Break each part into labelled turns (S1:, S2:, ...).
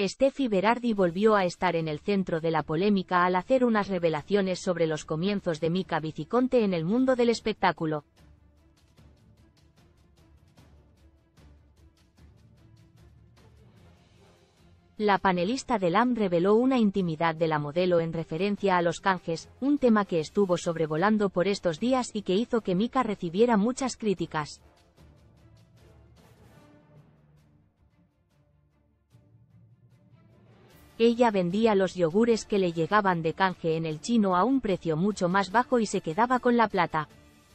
S1: Steffi Berardi volvió a estar en el centro de la polémica al hacer unas revelaciones sobre los comienzos de Mika Viciconte en el mundo del espectáculo. La panelista del AM reveló una intimidad de la modelo en referencia a los canjes, un tema que estuvo sobrevolando por estos días y que hizo que Mika recibiera muchas críticas. Ella vendía los yogures que le llegaban de canje en el chino a un precio mucho más bajo y se quedaba con la plata.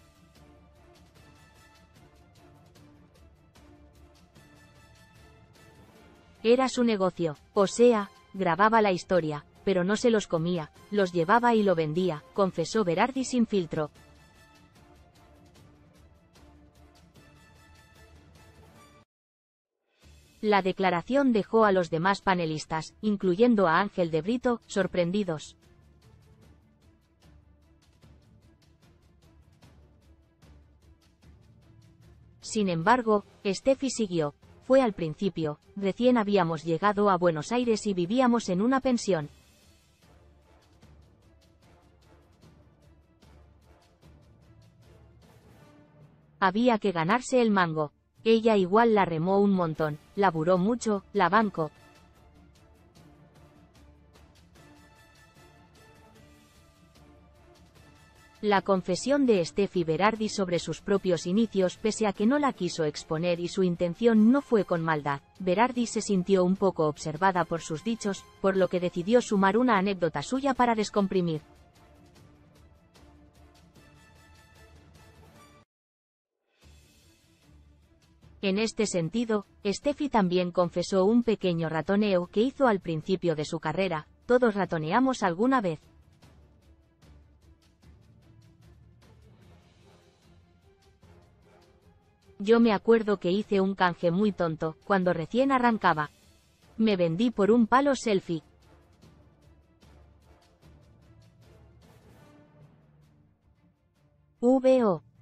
S1: Era su negocio, o sea, grababa la historia, pero no se los comía, los llevaba y lo vendía, confesó Berardi sin filtro. La declaración dejó a los demás panelistas, incluyendo a Ángel de Brito, sorprendidos. Sin embargo, Steffi siguió. Fue al principio, recién habíamos llegado a Buenos Aires y vivíamos en una pensión. Había que ganarse el mango. Ella igual la remó un montón, laburó mucho, la bancó. La confesión de Steffi Berardi sobre sus propios inicios pese a que no la quiso exponer y su intención no fue con maldad, Berardi se sintió un poco observada por sus dichos, por lo que decidió sumar una anécdota suya para descomprimir. En este sentido, Steffi también confesó un pequeño ratoneo que hizo al principio de su carrera. Todos ratoneamos alguna vez. Yo me acuerdo que hice un canje muy tonto, cuando recién arrancaba. Me vendí por un palo selfie. VO